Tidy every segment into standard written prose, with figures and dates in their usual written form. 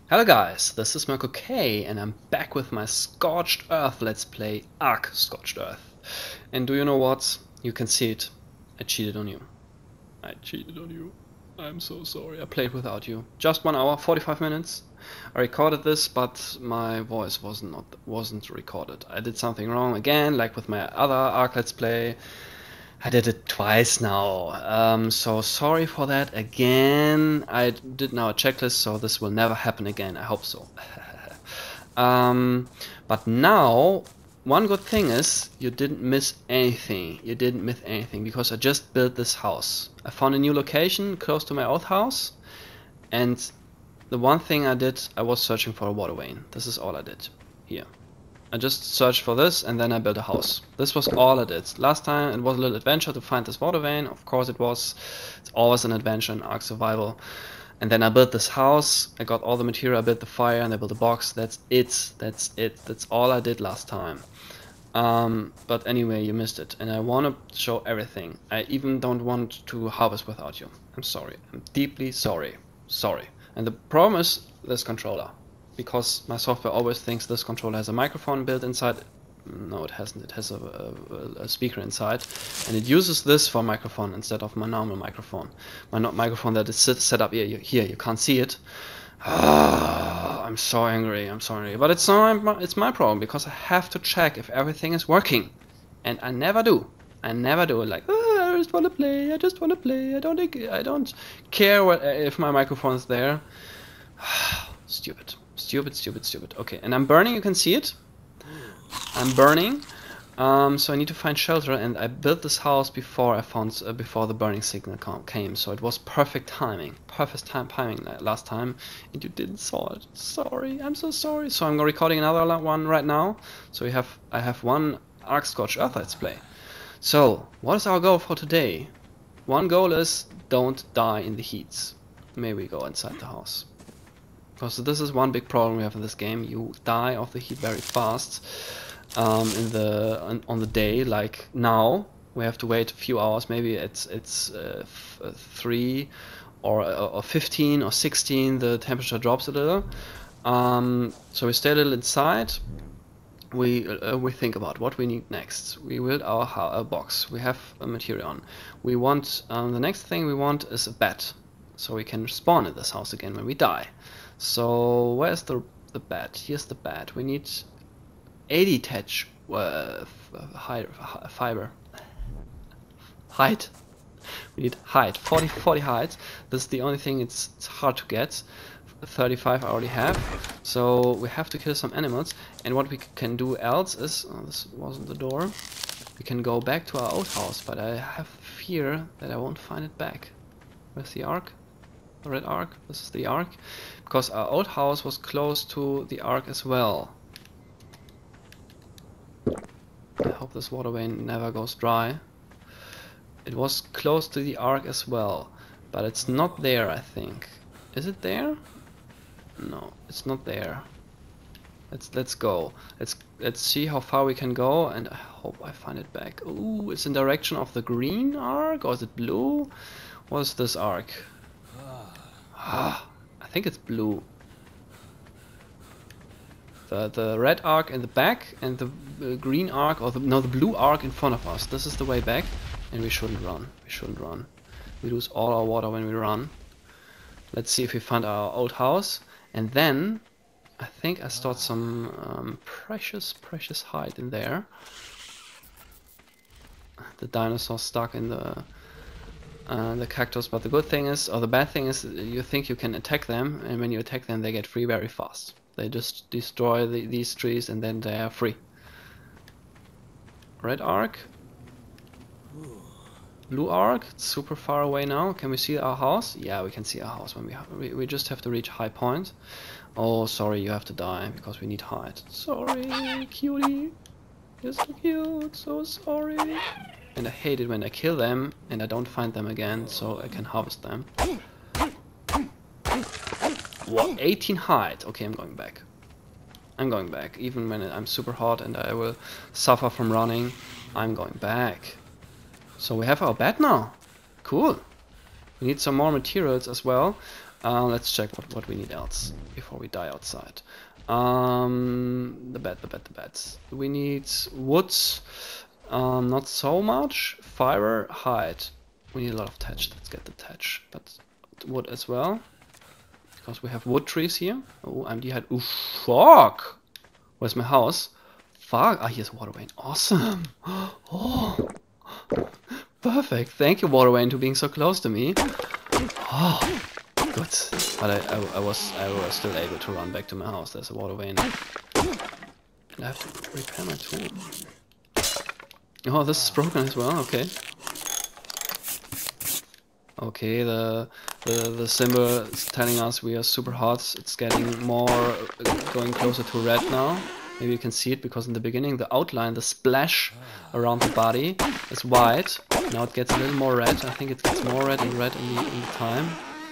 Hello guys, this is Mirko K and I'm back with my Scorched Earth Let's Play Ark Scorched Earth. And do you know what? You can see it. I cheated on you. I cheated on you. I'm so sorry. I played without you. Just 1 hour, 45 minutes. I recorded this, but my voice wasn't recorded. I did something wrong again, like with my other Ark Let's Play. I did it twice now, so sorry for that again. I did now a checklist, so this will never happen again. I hope so. But now, one good thing is you didn't miss anything. You didn't miss anything because I just built this house. I found a new location close to my old house, and the one thing I did, I was searching for a water vein. This is all I did here. I just searched for this and then I built a house. This was all I did. Last time it was a little adventure to find this water vein. Of course it was. It's always an adventure in Ark Survival. And then I built this house. I got all the material. I built the fire and I built a box. That's it. That's it. That's all I did last time. But anyway, you missed it. And I want to show everything. I even don't want to harvest without you. I'm sorry. I'm deeply sorry. Sorry. And the problem is this controller. Because my software always thinks this controller has a microphone built inside. No, it hasn't. It has a speaker inside, and it uses this for microphone instead of my normal microphone. My microphone that is set up here. You can't see it. I'm so angry. I'm sorry, but it's my problem because I have to check if everything is working, and I never do. I never do. Like, I just want to play. I just want to play. I don't care if my microphone is there. Stupid. Stupid. Okay, and I'm burning, you can see it. I'm burning. So I need to find shelter, and I built this house before I found before the burning signal came. So it was perfect timing. Timing last time, and you didn't saw it. Sorry, I'm so sorry. So I'm recording another one right now. So I have one Ark Scorched Earth Let's Play. So what is our goal for today? One goal is don't die in the heats. May we go inside the house. Because this is one big problem we have in this game. You die of the heat very fast on the day. Like now, we have to wait a few hours. Maybe it's 3 or 15 or 16. The temperature drops a little. So we stay a little inside. We think about what we need next. We build our box. We have a material on. We want the next thing we want is a bed, so we can spawn in this house again when we die. So where's the bed? Here's the bed. We need 80 tetch fiber. Height. We need height. 40 height. This is the only thing it's hard to get. 35 I already have. So we have to kill some animals. And what we can do else is, this wasn't the door. We can go back to our old house, but I have fear that I won't find it back. Where's the Ark? The red Ark. This is the Ark, because our old house was close to the Ark as well. I hope this water vein never goes dry. It was close to the Ark as well, but it's not there, I think. Is it there? No, it's not there. Let's go. Let's see how far we can go, and I hope I find it back. Ooh, it's in direction of the green Ark, or is it blue? What is this Ark? I think it's blue. The red Ark in the back and the green Ark, or the blue Ark in front of us. This is the way back, and we shouldn't run. We shouldn't run. We lose all our water when we run. Let's see if we find our old house, and then I think I stored some precious hide in there. The dinosaur stuck in the cactus, but the good thing is, or the bad thing is, you think you can attack them, and when you attack them they get free very fast. They just destroy these trees and then they are free. Red Ark. Blue Ark, it's super far away now. Can we see our house? Yeah, we can see our house when we just have to reach high point. Oh, sorry, you have to die because we need height. Sorry, cutie. You're so cute, so sorry. And I hate it when I kill them and I don't find them again, so I can harvest them. What? 18 height. Okay, I'm going back. I'm going back. Even when I'm super hot and I will suffer from running, I'm going back. So we have our bed now. Cool. We need some more materials as well. Let's check what we need else before we die outside. The bed. We need wood, not so much. Fiber, hide. We need a lot of thatch. Let's get the thatch, but wood as well, because we have wood trees here. Oh, I'm dehydrated. Ooh, fuck! Where's my house? Fuck! Ah, here's a water vein. Awesome! Oh, perfect. Thank you, water vein, for being so close to me. Oh, good. But I was still able to run back to my house. There's a water vein. I have to repair my tool. Oh, this is broken as well. Okay. Okay, the symbol is telling us we are super hot. It's getting more, going closer to red now. Maybe you can see it because in the beginning the outline, the splash around the body is white. Now it gets a little more red. I think it gets more red and red in the time.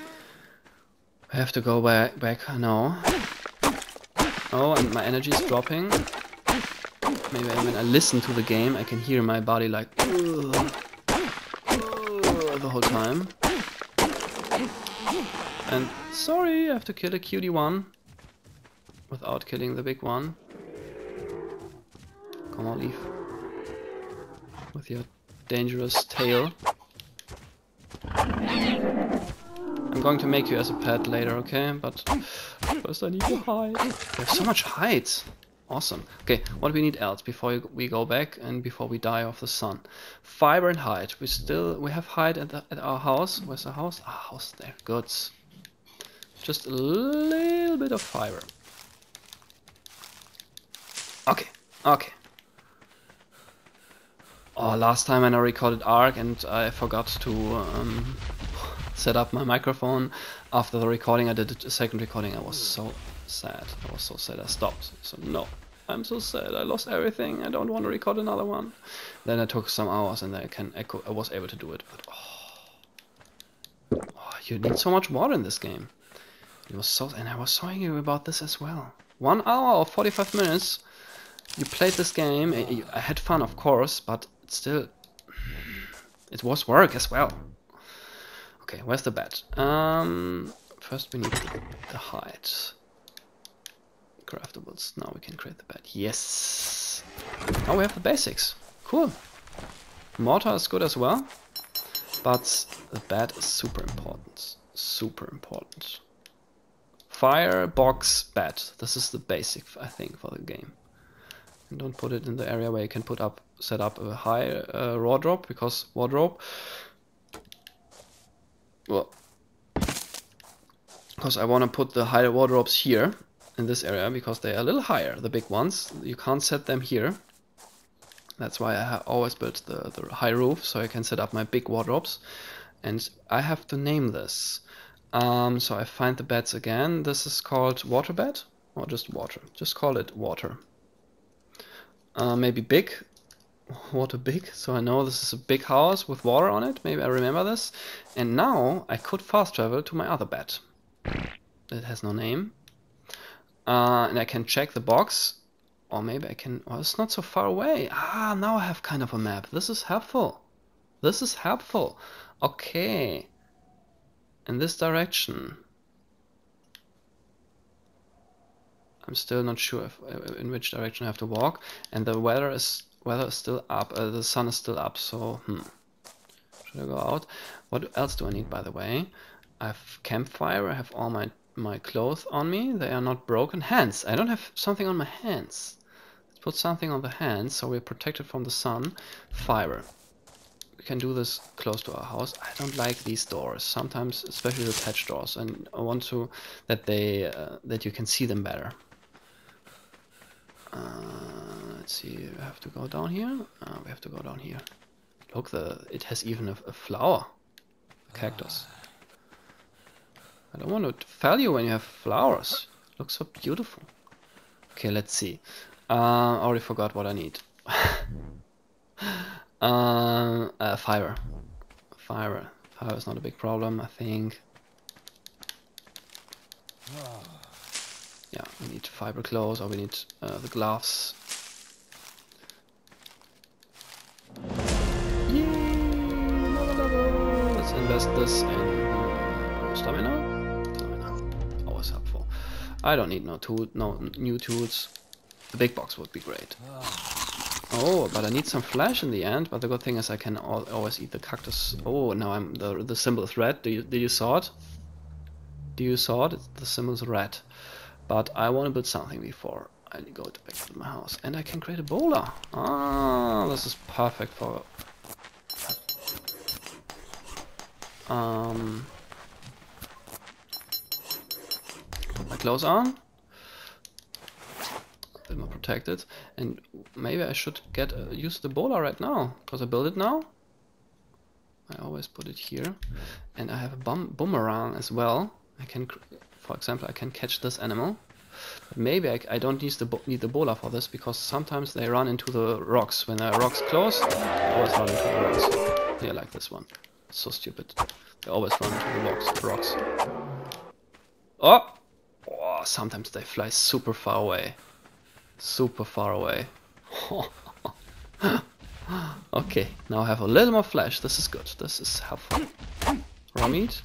I have to go back now. Oh, and my energy is dropping. Maybe when I listen to the game, I can hear my body like the whole time. And sorry, I have to kill a cutie one without killing the big one. Come on, leave with your dangerous tail. I'm going to make you as a pet later, okay? But first I need to hide. We have so much height. Awesome. Okay, what do we need else before we go back and before we die of the sun? Fiber and hide. We have hide at our house. Where's the house? Our house there. Good. Just a little bit of fiber. Okay. Okay. Oh, last time I recorded Ark and I forgot to set up my microphone. After the recording, I did a second recording. I was so sad. I was so sad I stopped. So no, I'm so sad. I lost everything. I don't want to record another one. Then it took some hours and I was able to do it. But you need so much water in this game. It was so, and I was so angry about this as well. 1 hour or 45 minutes. You played this game. I had fun, of course, but still, it was work as well. Okay, where's the bed? First we need the hide. Craftables. Now we can create the bed. Yes. Now we have the basics. Cool. Mortar is good as well, but the bed is super important. Super important. Fire, box, bed. This is the basic, I think, for the game. And don't put it in the area where you can set up a high wardrobe, because wardrobe. Well, because I want to put the higher wardrobes here in this area because they are a little higher. The big ones, you can't set them here. That's why I always built the high roof, so I can set up my big wardrobes. And I have to name this. So I find the beds again. This is called water bed, or just water. Just call it water. Maybe big. Water big. So I know this is a big house with water on it. Maybe I remember this. And now I could fast travel to my other bed. It has no name. And I can check the box. Or maybe I can... Oh, it's not so far away. Ah, now I have kind of a map. This is helpful. This is helpful. Okay. In this direction. I'm still not sure in which direction I have to walk. And the weather is still up. The sun is still up. So, should I go out? What else do I need, by the way? I have campfire. I have all my clothes on me. They are not broken. Hands. I don't have something on my hands. Let's put something on the hands so we're protected from the sun. Fiber. We can do this close to our house. I don't like these doors. Sometimes, especially the attached doors, and I want to that you can see them better. Let's see. We have to go down here. We have to go down here. Look, it has even a flower, a cactus. I don't want to fail you when you have flowers. It looks so beautiful. Okay, let's see. I already forgot what I need. Fiber. Fiber is not a big problem, I think. Yeah, we need fiber clothes, or we need the gloves. Yay! Let's invest this in stamina. I don't need no new tools. The big box would be great. Oh, but I need some flesh in the end. But the good thing is I can always eat the cactus. Oh, now the symbol is red. Did you saw it? Do you saw it? The symbol is red. But I want to build something before I go back to my house, and I can create a boulder. Ah, this is perfect for. Put my clothes on. A bit more protected, and maybe I should get use the boulder right now because I build it now. I always put it here, and I have a boomerang as well. I can, for example, I can catch this animal. But maybe I don't need the boulder for this because sometimes they run into the rocks. When the rocks close, they always run into the rocks. Yeah, like this one. So stupid. They always run into the rocks. Oh! Oh! Sometimes they fly super far away. Super far away. Okay, now I have a little more flesh. This is good. This is helpful. Raw meat.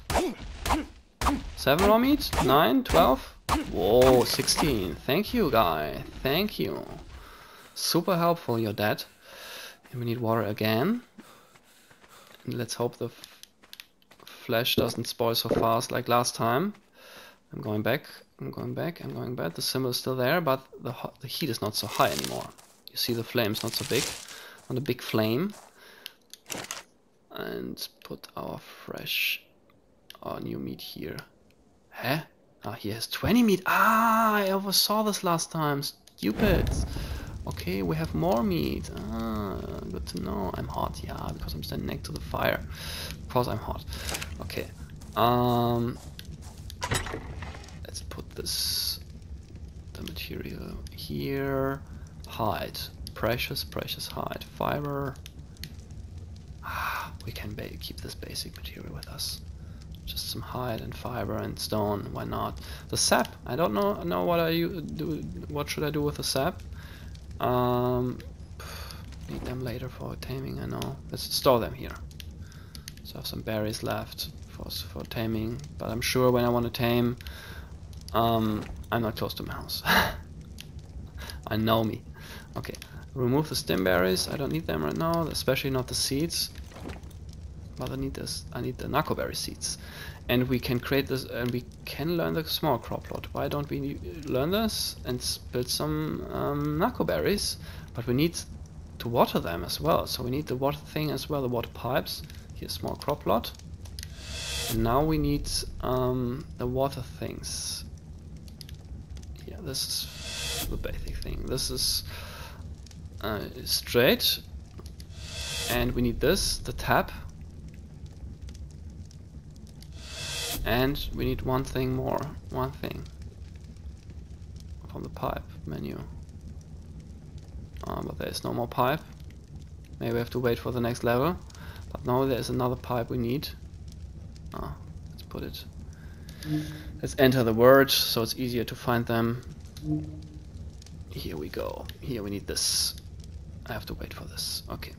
7 raw meat. 9, 12. Whoa, 16. Thank you, guy. Thank you. Super helpful, you're dead. And we need water again. And let's hope the flesh doesn't spoil so fast like last time. I'm going back. I'm going back. I'm going back. The symbol is still there, but the heat is not so high anymore. You see the flame's not so big. Not a big flame. And put our new meat here. Huh? Ah, he has 20 meat. Ah, I oversaw this last time. Stupid. Okay, we have more meat. Ah, good to know. I'm hot, yeah, because I'm standing next to the fire. Of course I'm hot. Okay. Let's put the material here. Hide. Precious hide. Fiber. Ah, we can keep this basic material with us. Just some hide and fiber and stone. Why not? The sap. I don't know what what should I do with the sap? Need them later for taming. I know. Let's store them here. So I have some berries left for taming. But I'm sure when I want to tame, I'm not close to my house. I know me. Okay. Remove the stem berries. I don't need them right now, especially not the seeds. But I need this. I need the knackoberry seeds, and we can create this, and we can learn the small crop plot. Why don't we learn this and build some knackoberries? But we need to water them as well. So we need the water thing as well, the water pipes. Here's small crop plot, and now we need the water things. Yeah, this is the basic thing. This is straight, and we need this, the tap. And we need one thing more. One thing. From the pipe menu. But there is no more pipe. Maybe we have to wait for the next level. But now there is another pipe we need. Let's put it. Let's enter the word so it's easier to find them. Here we go. Here we need this. I have to wait for this. Okay.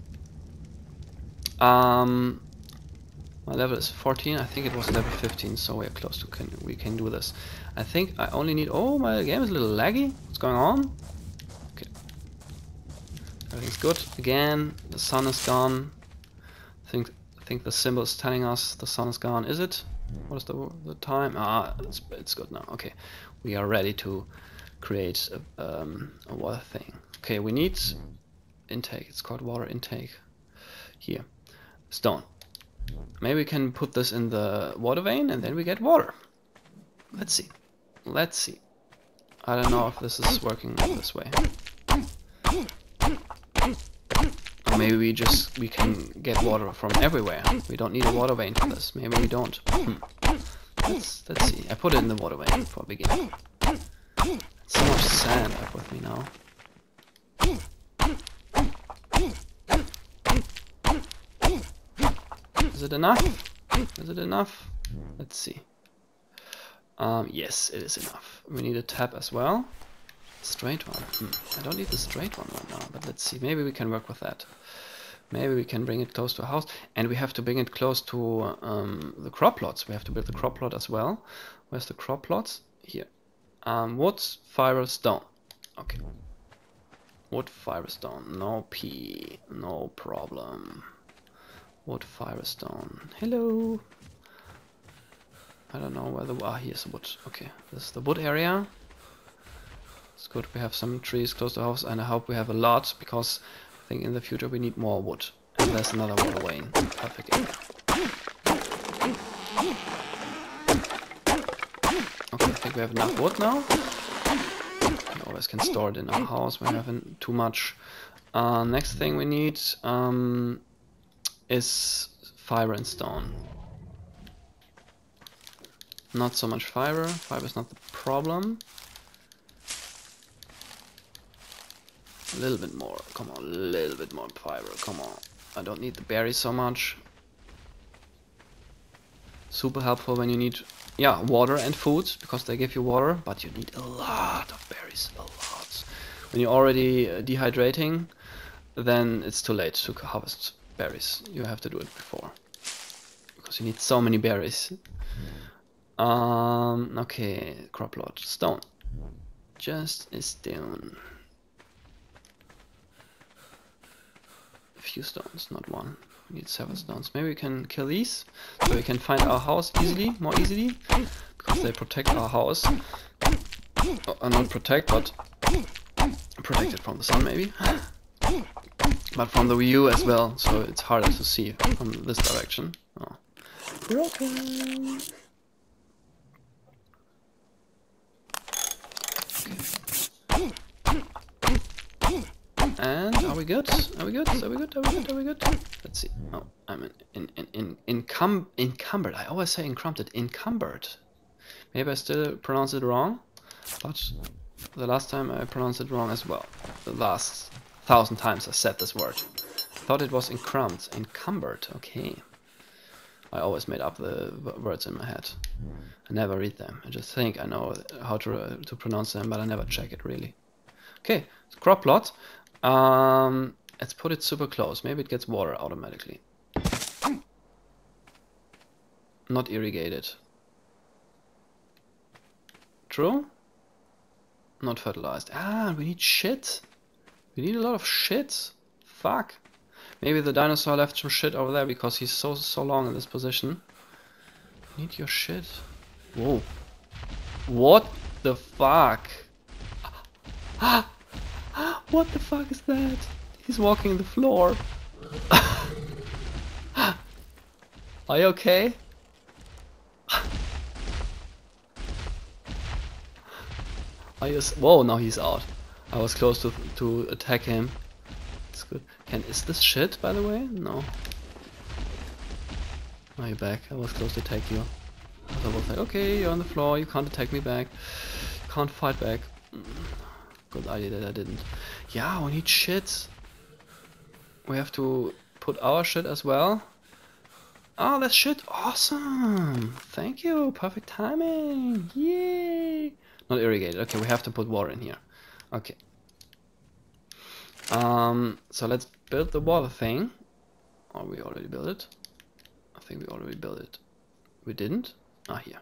My level is 14. I think it was level 15, so we are close to we can do this. I think I only need. Oh, my game is a little laggy. What's going on? Okay, everything's good. Again, the sun is gone. I think the symbol is telling us the sun is gone. Is it? What is the time? Ah, it's good now. Okay, we are ready to create a water thing. Okay, we need intake. It's called water intake. Here, stone. Maybe we can put this in the water vein and then we get water. Let's see. Let's see. I don't know if this is working this way. Or maybe we can get water from everywhere. We don't need a water vein for this. Maybe we don't. Let's see. I put it in the water vein for a beginning. So much sand up with me now. Is it enough? Is it enough? Let's see. Yes, it is enough. We need a tap as well. Straight one. I don't need the straight one right now, but let's see. Maybe we can work with that. Maybe we can bring it close to a house, and we have to bring it close to the crop plots. We have to build the crop plot as well. Where's the crop plots? Here. Wood, fiber, stone. Okay. Wood, fiber, stone. No P. No problem. Wood, fiber, stone. Hello. I don't know where the... Ah, here's the wood. Okay, this is the wood area. It's good we have some trees close to the house, and I hope we have a lot, because I think in the future we need more wood. And there's another water vein. Perfect area. Okay, I think we have enough wood now. We always can store it in our house when we haven't too much. Next thing we need is fiber and stone. Not so much fiber. Fiber is not the problem. A little bit more. Come on, a little bit more fiber. Come on. I don't need the berries so much. Super helpful when you need, yeah, water and food, because they give you water, but you need a lot of berries. A lot. When you're already dehydrating, then it's too late to harvest berries. You have to do it before, because you need so many berries. Okay, crop lot, stone. Just a stone. A few stones, not one. We need 7 stones. Maybe we can kill these, so we can find our house easily, more easily, because they protect our house. Not protect, but protect it from the sun, maybe. But from the view as well, so it's harder to see from this direction. Oh. Broken. And are we good? Are we good? Are we good? Are we good? Are we good? Let's see. Oh, I'm encumbered. I always say encumbered. Encumbered. Maybe I still pronounce it wrong, but the last time I pronounced it wrong as well. The last 1,000 times I said this word. I thought it was encumbered. Encumbered. Okay. I always made up the words in my head. I never read them. I just think I know how to pronounce them, but I never check it really. Okay, crop plot. Let's put it super close. Maybe it gets water automatically. Not irrigated. True? Not fertilized. Ah, we need shit. We need a lot of shit. Fuck. Maybe the dinosaur left some shit over there because he's so long in this position. Need your shit. Whoa. What the fuck? What the fuck is that? He's walking the floor. Are you okay? Are you? Whoa! Now he's out. I was close to attack him. It's good. Is this shit, by the way? No. Are you back? I was close to attack you. I was like, okay, you're on the floor. You can't attack me back. You can't fight back. Good idea that I didn't. Yeah, we need shit. We have to put our shit as well. Oh, that's shit. Awesome. Thank you. Perfect timing. Yay. Not irrigated. Okay, we have to put water in here. Okay. So let's build the water thing. Or we already built it. I think we already built it. We didn't? Ah, here.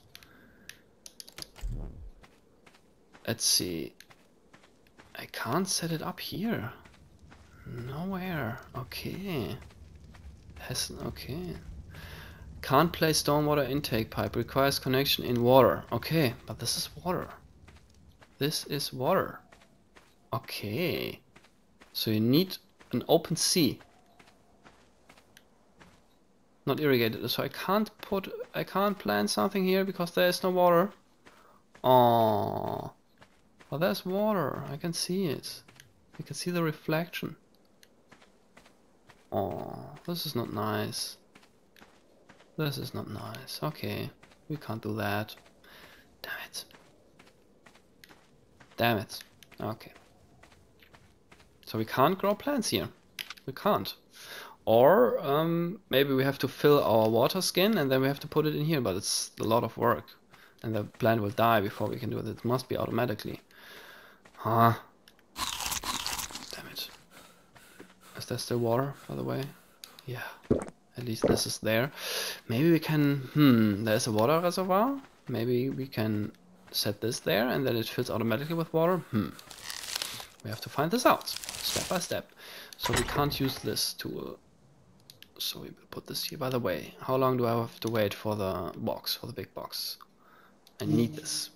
Let's see. I can't set it up here. Nowhere. Okay. Okay. Can't place stormwater intake pipe. Requires connection in water. Okay, but this is water. This is water. Okay. So you need an open sea. Not irrigated. So I can't plant something here because there is no water. Oh. Well, there's water. I can see it. You can see the reflection. Oh, this is not nice. This is not nice. Okay, we can't do that. Damn it. Damn it. Okay. So we can't grow plants here. We can't. Or maybe we have to fill our water skin and then we have to put it in here, but it's a lot of work. And the plant will die before we can do it. It must be automatically. Huh. Damn it. Is there still water, by the way? Yeah. At least this is there. Maybe we can... there's a water reservoir. Maybe we can set this there and then it fills automatically with water? We have to find this out step by step. So we can't use this tool. So we will put this here. By the way, how long do I have to wait for the box, for the big box? I need this.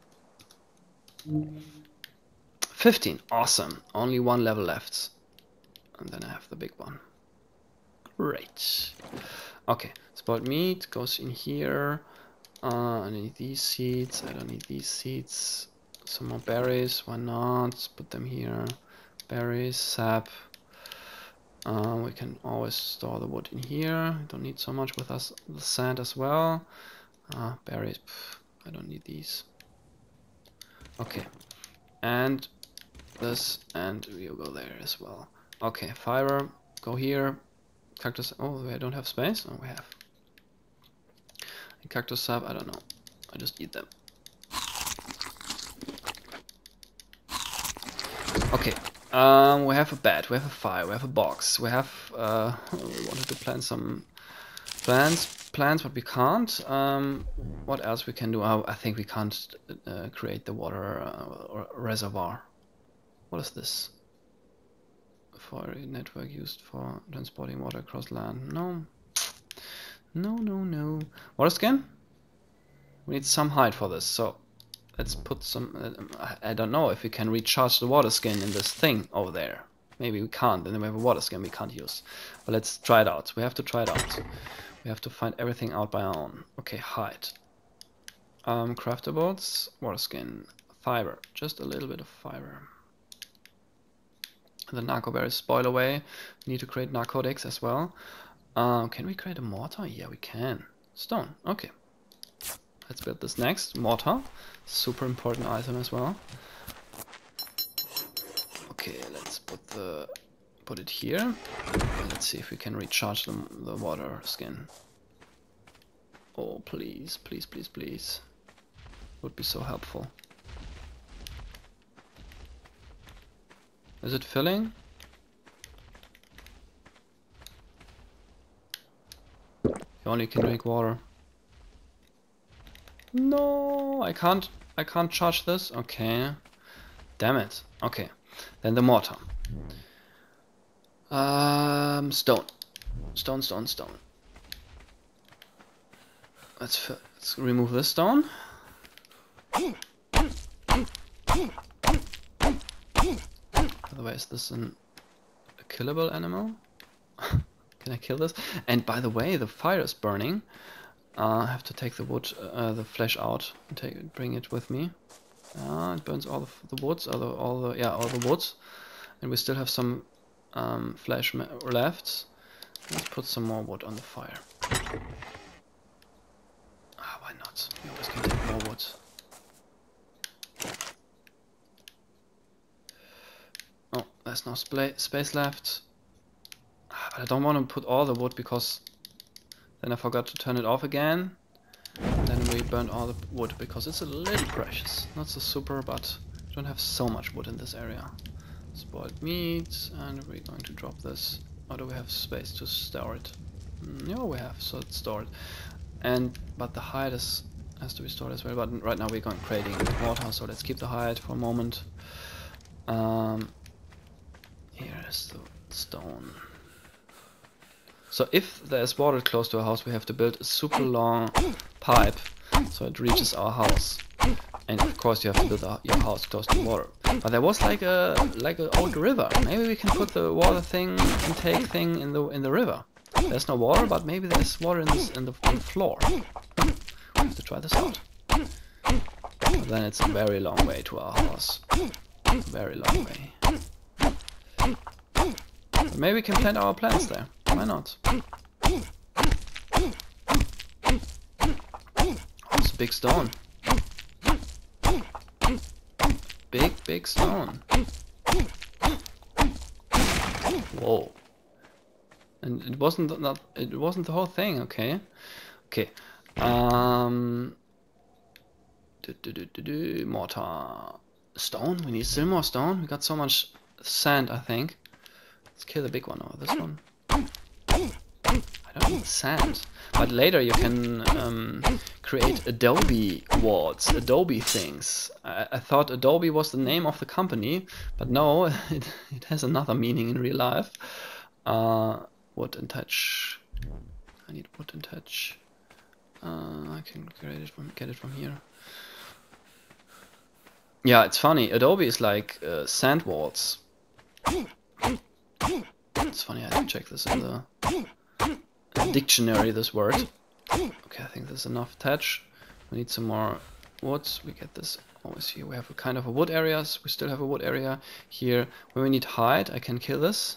15, awesome. Only one level left. And then I have the big one. Great. Okay, spoiled meat goes in here. I need these seeds. I don't need these seeds. Some more berries. Why not? Put them here. Berries, sap. We can always store the wood in here. Don't need so much with us. The sand as well. Berries. I don't need these. Okay. And this, and we'll go there as well. Okay, fiber. Go here. Cactus. Oh, I don't have space. Oh, we have. And cactus sap. I don't know. I just eat them. Okay. We have a bed, we have a fire, we have a box, we have, we wanted to plant some plants, but we can't. What else we can do? I think we can't create the water reservoir. What is this? For a network used for transporting water across land. No. No. Water skin? We need some height for this, so let's put some... I don't know if we can recharge the water skin in this thing over there. Maybe we can't, and then we have a water skin we can't use. But let's try it out. We have to try it out. We have to find everything out by our own. Okay, height. Craftables, water skin, fiber. Just a little bit of fiber. The narco berries spoil away. We need to create narcotics as well. Can we create a mortar? Yeah, we can. Stone, okay. Let's build this next. Mortar. Super important item as well. Okay, let's put it here. Let's see if we can recharge the water skin. Oh, please. Would be so helpful. Is it filling? You only can drink water. No, I can't charge this. Okay, damn it. Okay, then the mortar. Stone. Let's remove this stone. By the way, is this a killable animal? Can I kill this? And by the way, the fire is burning. I have to take the wood, the flesh out and bring it with me. It burns all the woods, all the woods, and we still have some flesh left. Let's put some more wood on the fire. Why not? We always can take more wood. Oh, there's no space left. But I don't want to put all the wood because then I forgot to turn it off again. Then we burned all the wood because it's a little precious. Not so super, but we don't have so much wood in this area. Spoiled meat, and we're going to drop this. Or do we have space to store it? No, we have, so it's stored. But the hide has to be stored as well. But right now we're going creating water, so let's keep the hide for a moment. Here is the stone. So if there's water close to our house, we have to build a super long pipe so it reaches our house. And of course you have to build your house close to water. But there was like a old river. Maybe we can put the water intake thing in the river. There's no water, but maybe there's water in the floor. We have to try this out. But then it's a very long way to our house. Very long way. But maybe we can plant our plants there. Why not? Oh, it's a big stone. Big stone. Whoa. And it wasn't the whole thing, okay? Okay. Mortar. Stone? We need still more stone? We got so much sand, I think. Let's kill the big one or this one. I don't sand. But later you can create Adobe walls, Adobe things. I thought Adobe was the name of the company, but no, it has another meaning in real life. Wood and touch. I need wood and touch. I can get it from here. Yeah, it's funny. Adobe is like sand walls. It's funny. I have to check this in the dictionary. This word. Okay, I think there's enough thatch. We need some more woods. We get this always here. We have a kind of a wood area. So we still have a wood area here. When we need hide, I can kill this.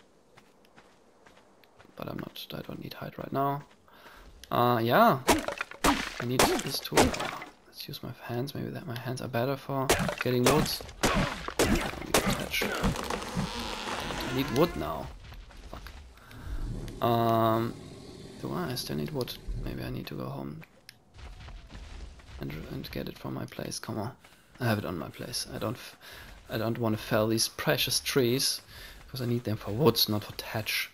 But I don't need hide right now. Yeah. I need this tool. Let's use my hands. Maybe that my hands are better for getting woods. I don't need thatch. I need wood now. Fuck. Do I still need wood? Maybe I need to go home and get it from my place. Come on, I have it on my place. I don't want to fell these precious trees because I need them for woods, not for thatch.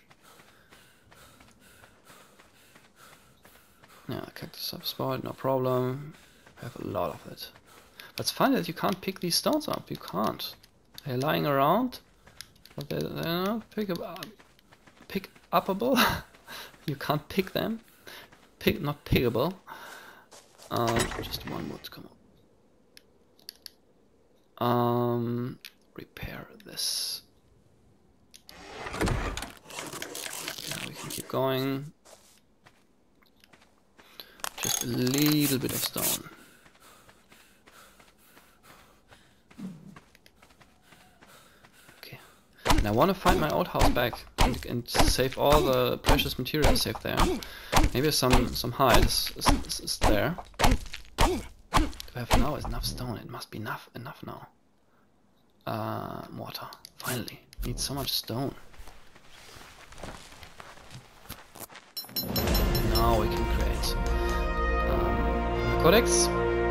Yeah, cactus up spoiled, no problem. I have a lot of it. But it's funny that you can't pick these stones up. You can't. They're lying around, but they're not pick upable. You can't pick them. Not pickable. Just one wood, come on. Repair this. Now we can keep going. Just a little bit of stone. Okay. And I want to find my old house back and save all the precious materials saved there. Maybe some hide is there. Do I have now enough stone? It must be enough now. Water. Finally. Need so much stone. Now we can create narcotics.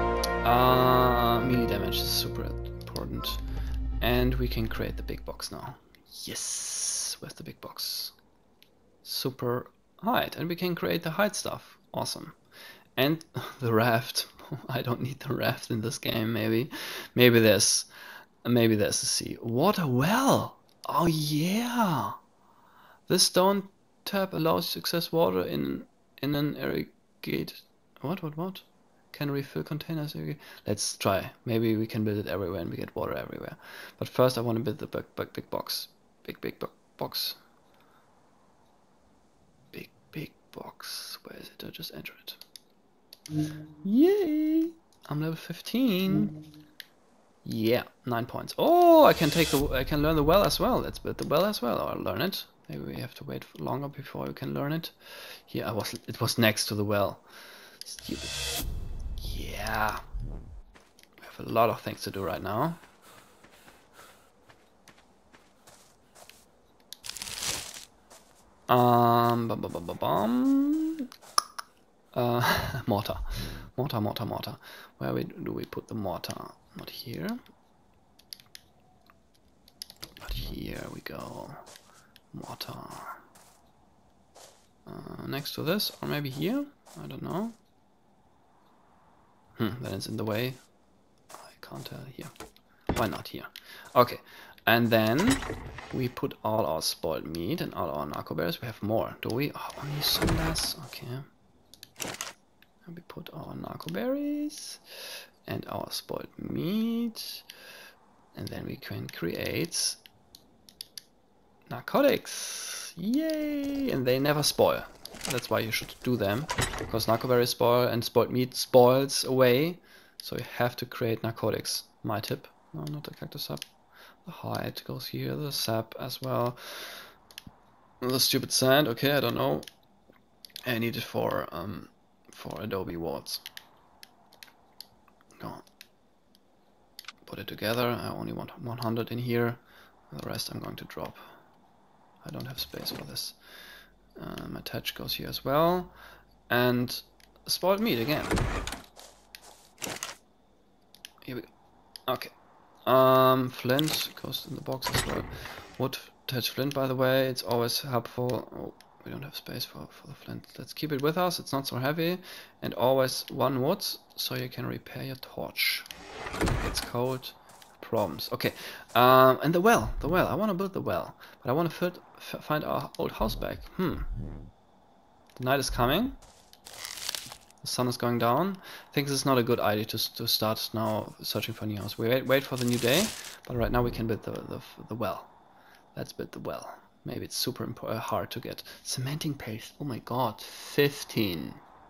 Melee damage is super important. And we can create the big box now. Yes, with the big box. Super hide. And we can create the hide stuff. Awesome. And the raft. I don't need the raft in this game, maybe. Maybe there's a sea. Water well. Oh yeah. This stone tab allows you to access water in an irrigated. What? Can refill containers. Let's try. Maybe we can build it everywhere and we get water everywhere. But first I want to build the big box. Big box. Big box. Where is it? I just enter it. Yay! I'm level 15. Yeah, 9 points. Oh, I can learn the well as well. Let's build the well as well, or learn it. Maybe we have to wait longer before we can learn it. Here, it was next to the well. Stupid. Yeah. We have a lot of things to do right now. Mortar. Where do we put the mortar? Not here. But here we go. Mortar. Next to this, or maybe here? I don't know. Then it's in the way. I can't tell here. Why not here? Okay. And then we put all our spoiled meat and all our narco berries. We have more, do we? Oh, only some less. Okay. And we put our narco berries and our spoiled meat. And then we can create narcotics. Yay! And they never spoil. That's why you should do them. Because narco berries spoil and spoiled meat spoils away. So you have to create narcotics. My tip. No, not the cactus sap. The hide goes here, the sap as well. The stupid sand, okay, I don't know. I need it for Adobe wards. Go on. Put it together. I only want 100 in here. The rest I'm going to drop. I don't have space for this. My touch goes here as well. And spoiled meat again. Here we go. Okay. Flint goes in the box as well. Wood touch flint, by the way, it's always helpful. Oh, We don't have space for the flint. Let's keep it with us. It's not so heavy. And always 1 wood, so you can repair your torch. It's cold. Problems. Okay. And the well. The well. I want to build the well. But I want to find our old house back. The night is coming. The sun is going down. I think this is not a good idea to start now searching for a new house. We wait for the new day. But right now we can build the well. Let's build the well. Maybe it's super hard to get. Cementing paste. Oh my god. 15.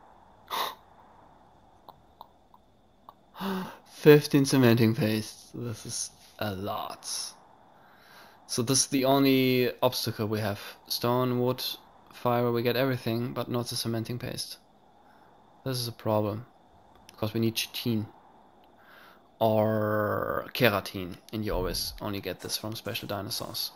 15 cementing paste. This is a lot. So this is the only obstacle we have. Stone, wood, fire, we get everything, but not the cementing paste. This is a problem. Because we need chitin. Or keratin. And you always only get this from special dinosaurs.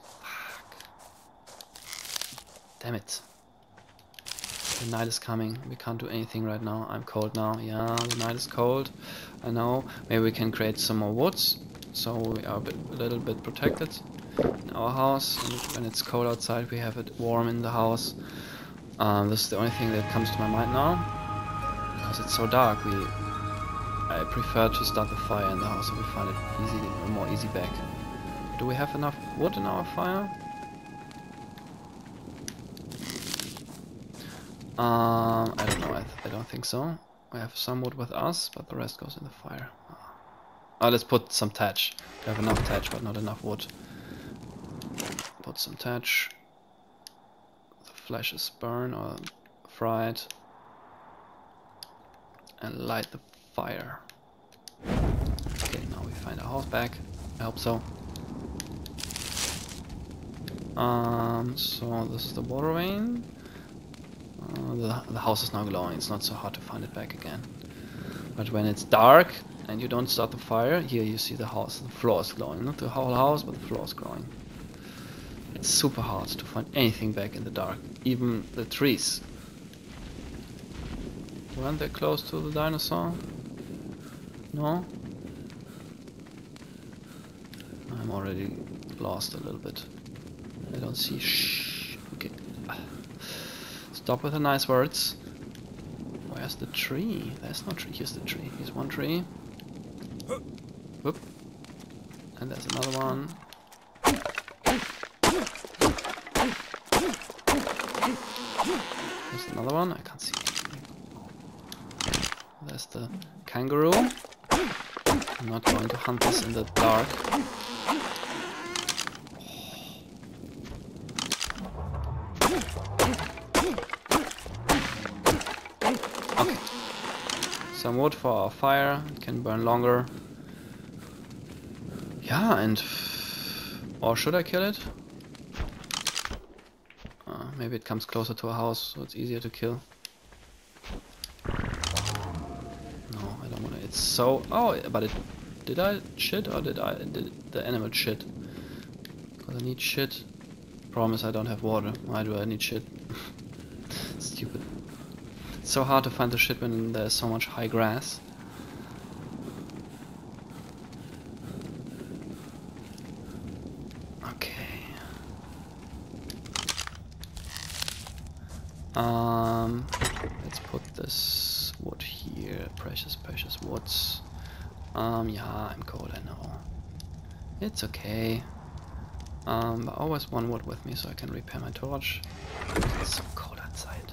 Damn it. The night is coming. We can't do anything right now. I'm cold now. Yeah, the night is cold. I know. Maybe we can create some more woods. So we are a little bit protected in our house. And when it's cold outside, we have it warm in the house. This is the only thing that comes to my mind now. Because it's so dark, I prefer to start the fire in the house so we find it more easy back. Do we have enough wood in our fire? I don't know. I don't think so. We have some wood with us, but the rest goes in the fire. Oh, let's put some thatch. We have enough thatch, but not enough wood. Put some thatch. The flesh is burned or fried. And light the fire. Okay, now we find our house back. I hope so. So this is the water vein. The house is now glowing. It's not so hard to find it back again. But when it's dark and you don't start the fire, here you see the house. The floor is glowing. Not the whole house, but the floor is glowing. It's super hard to find anything back in the dark. Even the trees. Weren't they close to the dinosaur? No? I'm already lost a little bit. I don't see okay. Stop with the nice words. Where's the tree? There's no tree. Here's the tree. Here's one tree. Whoop. And there's another one. There's another one. I can't see anything. There's the kangaroo. I'm not going to hunt this in the dark. Okay. Some wood for our fire. It can burn longer. Yeah, and... Or should I kill it? Maybe it comes closer to a house, so it's easier to kill. No, I don't want to. It's so... Oh, but it... Did I shit or did the animal shit? Because I need shit. Problem is I don't have water. Why do I need shit? Stupid. It's so hard to find the shit when there's so much high grass. Okay. Let's put this wood here. Precious woods. Yeah, I'm cold, I know. It's okay. But I always one wood with me so I can repair my torch. It's so cold outside.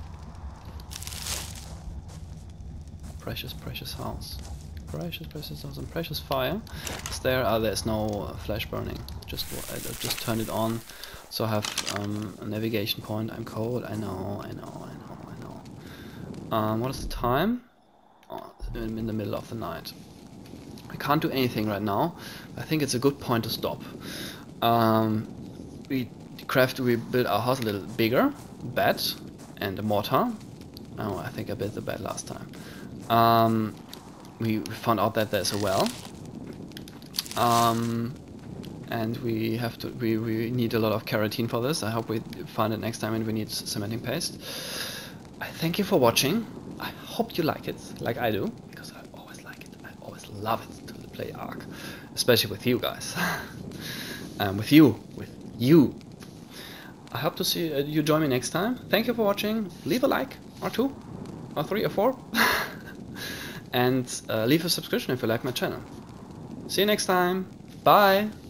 Precious house. Precious house and precious fire. Is there? There's no flash burning. I just turned it on, so I have a navigation point. I'm cold. I know. What is the time? Oh, in the middle of the night. I can't do anything right now. I think it's a good point to stop. We built our house a little bigger, bed and a mortar. Oh, I think I built the bed last time. We found out that there's a well. And we need a lot of keratin for this. I hope we find it next time, and we need cementing paste. I thank you for watching. I hope you like it, like I do, because I always like it. I always love it to play Ark, especially with you guys. With you. I hope to see you join me next time. Thank you for watching. Leave a like, or 2, or 3, or 4. And leave a subscription if you like my channel. See you next time. Bye.